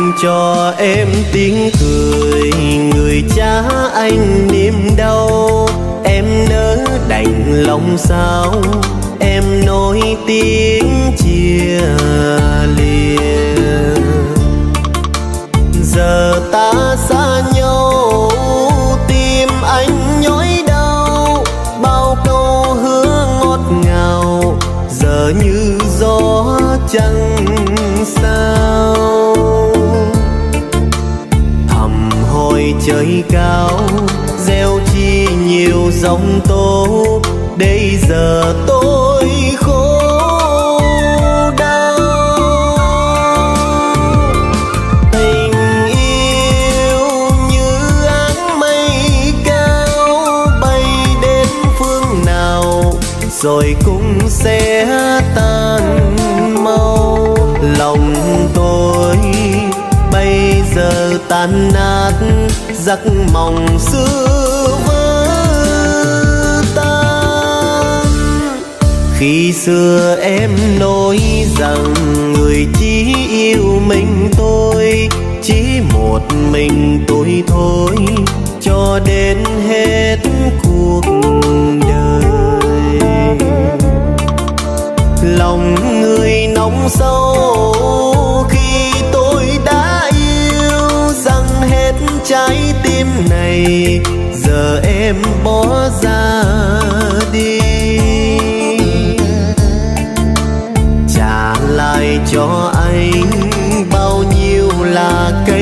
cho em tiếng cười, người cha anh niềm đau. Em nỡ đành lòng sao, em nói tiếng chia lìa. Giờ ta xa nhau, tim anh nhói đau. Bao câu hứa ngọt ngào giờ như gió chẳng sao. Thầm hỏi trời cao, gieo chi nhiều giông tố. Bây giờ tôi khổ đau. Tình yêu như áng mây cao, bay đến phương nào rồi cũng sẽ tan mau. Lòng tôi bây giờ tan nát, giấc mộng xưa vỡ tan. Khi xưa em nói rằng người chỉ yêu mình tôi, chỉ một mình tôi thôi, cho đến hết cuộc đời. Lòng người nóng sâu khi tôi đã yêu rằng hết trái tim này, giờ em bỏ ra đi. Trả lại cho anh bao nhiêu là cây